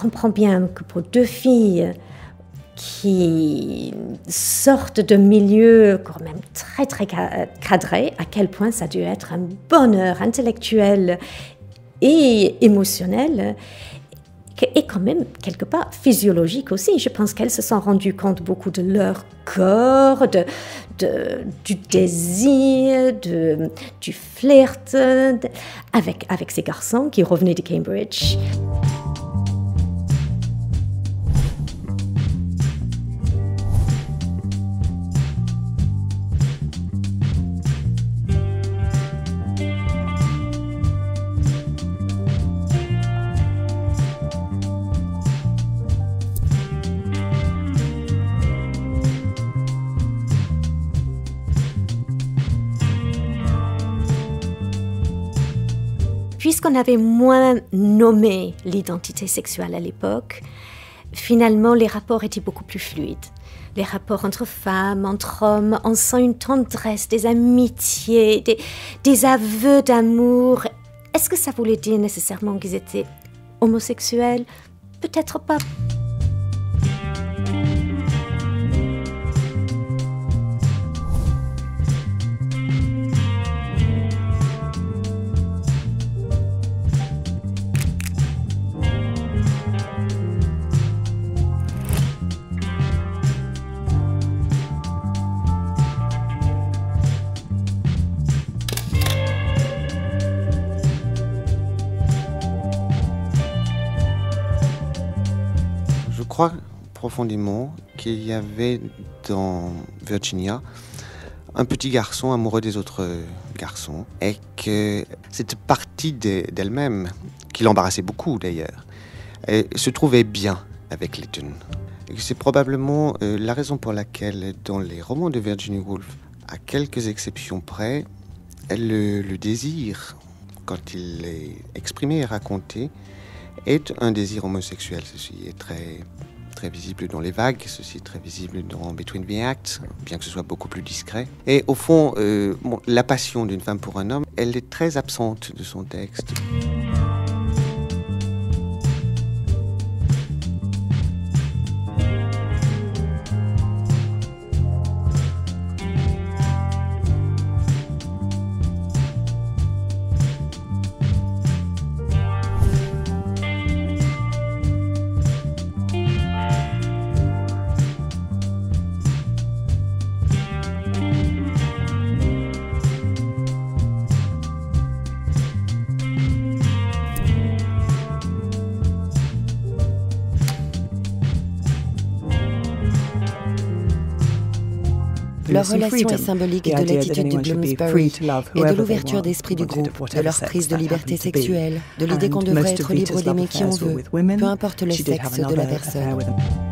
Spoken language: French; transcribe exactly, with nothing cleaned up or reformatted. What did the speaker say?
comprends bien que pour deux filles qui sortent de milieux quand même très très cadrés, à quel point ça a dû être un bonheur intellectuel et émotionnel, et quand même quelque part physiologique aussi. Je pense qu'elles se sont rendues compte beaucoup de leur corps, de, de, du désir, de, du flirt de, avec, avec ces garçons qui revenaient de Cambridge. Puisqu'on avait moins nommé l'identité sexuelle à l'époque, finalement, les rapports étaient beaucoup plus fluides. Les rapports entre femmes, entre hommes, on sent une tendresse, des amitiés, des, des aveux d'amour. Est-ce que ça voulait dire nécessairement qu'ils étaient homosexuels? Peut-être pas. Je crois profondément qu'il y avait dans Virginia un petit garçon amoureux des autres garçons et que cette partie d'elle-même, qui l'embarrassait beaucoup d'ailleurs, se trouvait bien avec Lytton. C'est probablement la raison pour laquelle dans les romans de Virginia Woolf, à quelques exceptions près, le, le désir, quand il est exprimé et raconté, est un désir homosexuel. Ceci est très, très visible dans Les Vagues, ceci est très visible dans Between the Acts, bien que ce soit beaucoup plus discret. Et au fond, euh, bon, la passion d'une femme pour un homme, elle est très absente de son texte. Leur relation est symbolique de l'attitude du Bloomsbury et de l'ouverture d'esprit du groupe, de leur prise de liberté sexuelle, de l'idée qu'on devrait être libre d'aimer qui on veut, peu importe le sexe de la personne.